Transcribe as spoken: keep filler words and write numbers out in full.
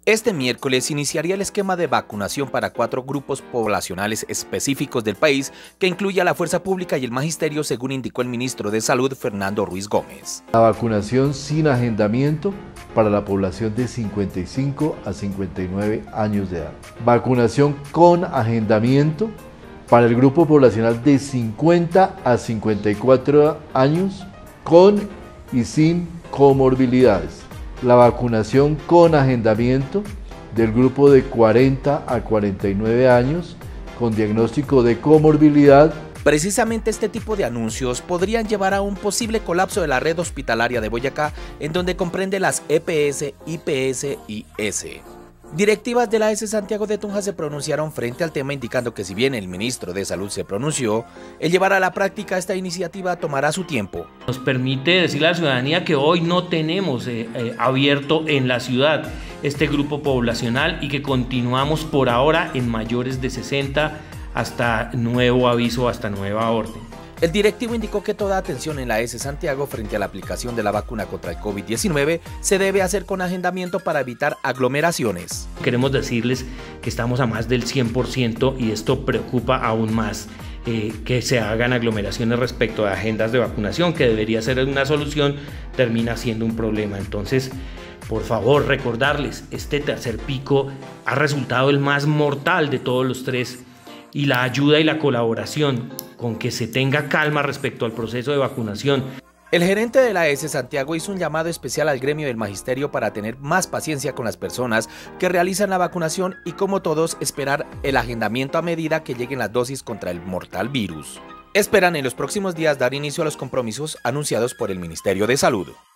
Este miércoles iniciaría el esquema de vacunación para cuatro grupos poblacionales específicos del país que incluye a la fuerza pública y el magisterio, según indicó el ministro de Salud, Fernando Ruiz Gómez. La vacunación sin agendamiento para la población de cincuenta y cinco a cincuenta y nueve años de edad. Vacunación con agendamiento para el grupo poblacional de cincuenta a cincuenta y cuatro años con y sin comorbilidades. La vacunación con agendamiento del grupo de cuarenta a cuarenta y nueve años con diagnóstico de comorbilidad. Precisamente este tipo de anuncios podrían llevar a un posible colapso de la red hospitalaria de Boyacá, en donde comprende las E P S, I P S y S. Directivas de la A S Santiago de Tunja se pronunciaron frente al tema, indicando que si bien el ministro de Salud se pronunció, el llevar a la práctica esta iniciativa tomará su tiempo. Nos permite decirle a la ciudadanía que hoy no tenemos eh, eh, abierto en la ciudad este grupo poblacional y que continuamos por ahora en mayores de sesenta hasta nuevo aviso, hasta nueva orden. El directivo indicó que toda atención en la A S Santiago frente a la aplicación de la vacuna contra el COVID diecinueve se debe hacer con agendamiento para evitar aglomeraciones. Queremos decirles que estamos a más del cien por ciento y esto preocupa aún más, eh, que se hagan aglomeraciones respecto a agendas de vacunación, que debería ser una solución, termina siendo un problema. Entonces, por favor, recordarles, este tercer pico ha resultado el más mortal de todos los tres, y la ayuda y la colaboración con que se tenga calma respecto al proceso de vacunación. El gerente de la A S Santiago hizo un llamado especial al gremio del magisterio para tener más paciencia con las personas que realizan la vacunación y, como todos, esperar el agendamiento a medida que lleguen las dosis contra el mortal virus. Esperan en los próximos días dar inicio a los compromisos anunciados por el Ministerio de Salud.